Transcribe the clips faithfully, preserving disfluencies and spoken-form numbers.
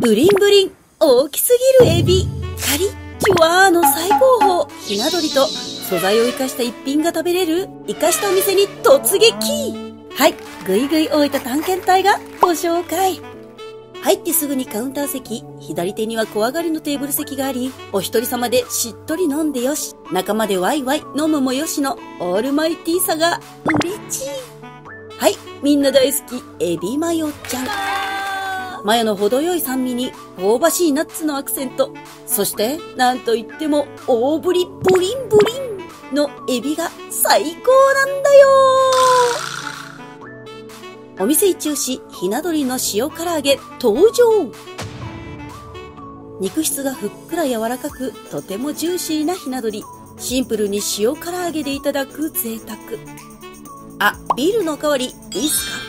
ブリンブリン、大きすぎるエビ、カリッキュワーの最高峰、ひな鳥と素材を生かした一品が食べれる生かしたお店に突撃。はい、ぐいぐい終えた探検隊がご紹介。入ってすぐにカウンター席、左手には小上がりのテーブル席があり、お一人様でしっとり飲んでよし、仲間でワイワイ飲むもよしのオールマイティーさがうれちい。はい、みんな大好き、エビマヨちゃん。マヨの程よい酸味に香ばしいナッツのアクセント。そして、なんといっても大ぶりブリンブリンのエビが最高なんだよ。お店一押し、ひな鳥の塩唐揚げ登場。肉質がふっくら柔らかく、とてもジューシーなひな鳥。シンプルに塩唐揚げでいただく贅沢。あ、ビールのおかわりいいっすか？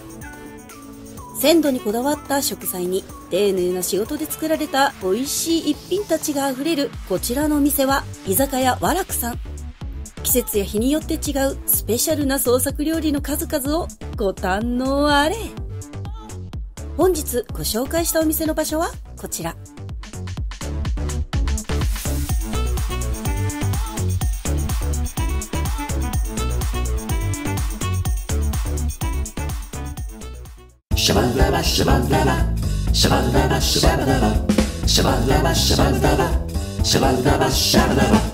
鮮度にこだわった食材に丁寧な仕事で作られた美味しい一品たちがあふれるこちらのお店は居酒屋わらくさん。季節や日によって違うスペシャルな創作料理の数々をご堪能あれ。本日ご紹介したお店の場所はこちら。 シャバラバシャバラバシャバラバシャバラバシャバラバシャバラバシャバラバシャバラバ